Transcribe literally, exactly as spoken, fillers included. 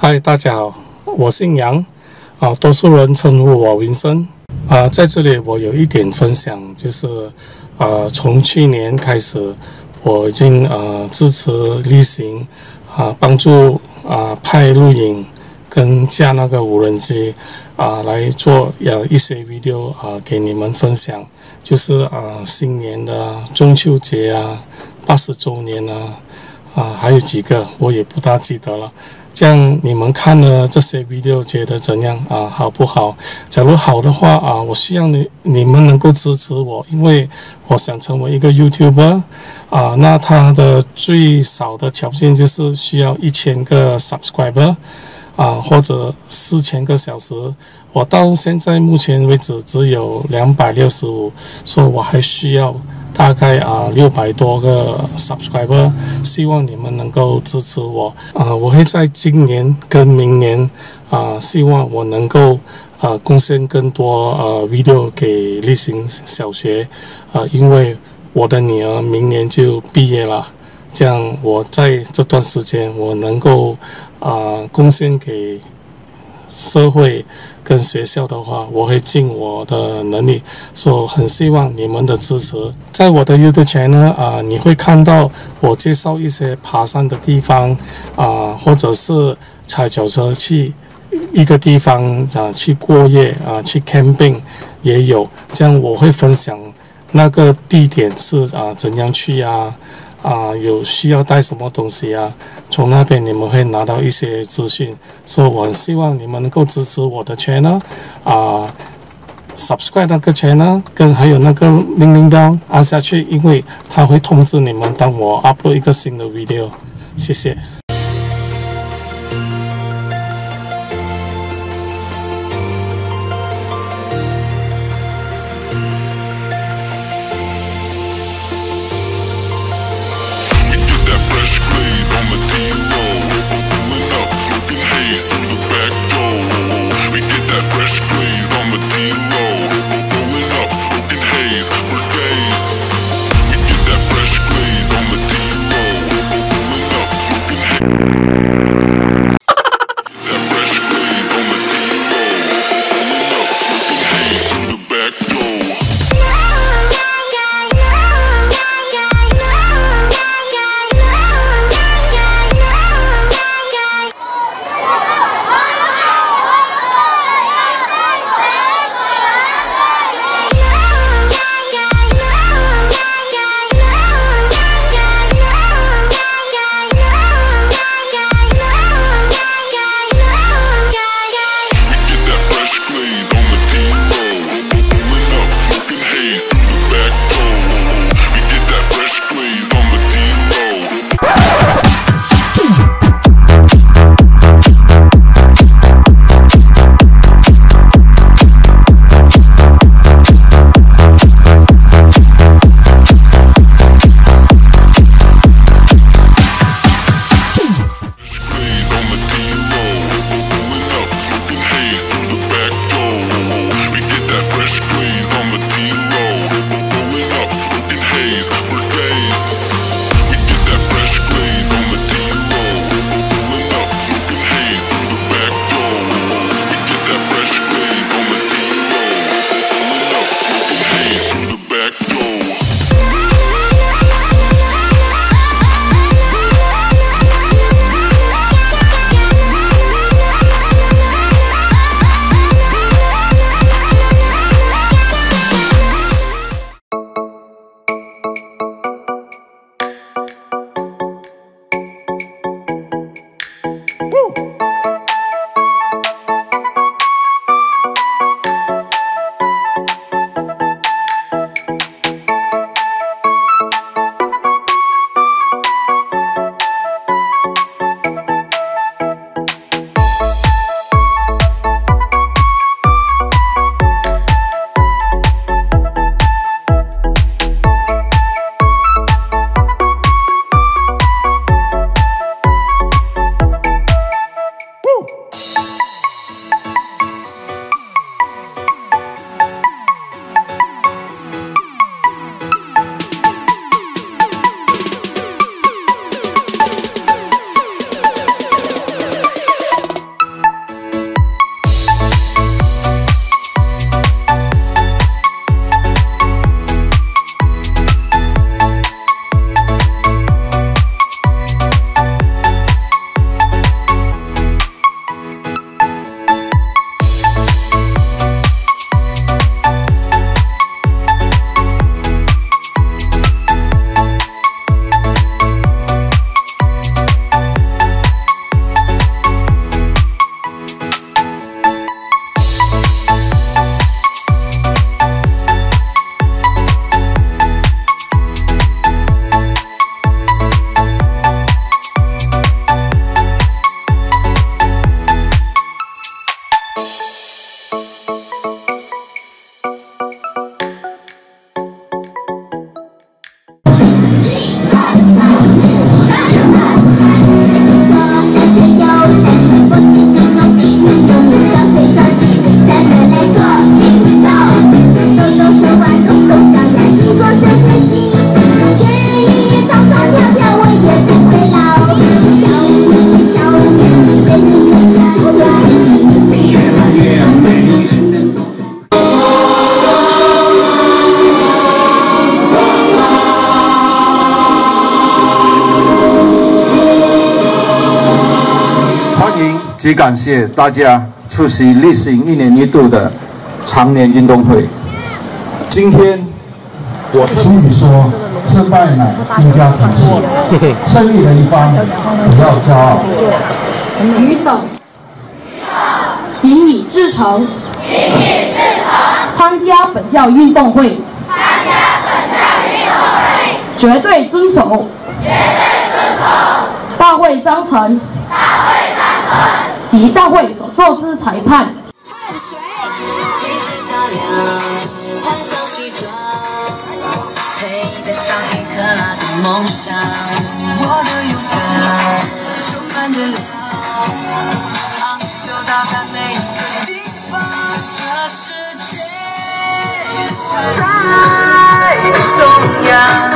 嗨，大家好，我姓杨，啊，多数人称呼我文森。啊，在这里我有一点分享，就是啊，从去年开始，我已经啊支持例行啊，帮助啊拍录影跟架那个无人机啊来做呃一些 video 啊给你们分享，就是啊新年的中秋节啊，八十周年啊。啊，还有几个我也不大记得了。这样你们看了这些 video 觉得怎样啊？好不好？假如好的话啊，我希望你你们能够支持我，因为我想成为一个 YouTuber 啊。那它的最少的条件就是需要一千个 subscriber 啊，或者四千个小时。我到现在目前为止只有两百六十五，所以我还需要大概啊六百多个 subscriber， 希望你们能够支持我啊！我会在今年跟明年啊，希望我能够啊贡献更多呃 video 给例行小学啊，因为我的女儿明年就毕业了，这样我在这段时间我能够啊贡献给社会跟学校的话，我会尽我的能力，所以很希望你们的支持。在我的 YouTube channel 啊，你会看到我介绍一些爬山的地方啊，或者是踩脚车去一个地方啊去过夜啊，去 camping 也有。这样我会分享那个地点是啊怎样去啊。啊，有需要带什么东西啊？从那边你们会拿到一些资讯，所以我很希望你们能够支持我的 channel 啊 ，subscribe 那个 channel， 跟还有那个铃铃铛按下去，因为它会通知你们当我 upload 一个新的 video。谢谢。 欢迎及感谢大家出席例行一年一度的常年运动会。今天我俗语说，失败乃兵家常事，胜利的一方不要骄傲。 与等谨以至诚，参加本校运动会，绝对遵守大会章程及大会所作之裁判。 汗水，一直擦亮，换上西装，配得上一克拉的梦想。我的勇敢充满着力量，昂首到达每一个地方，这世界在中央。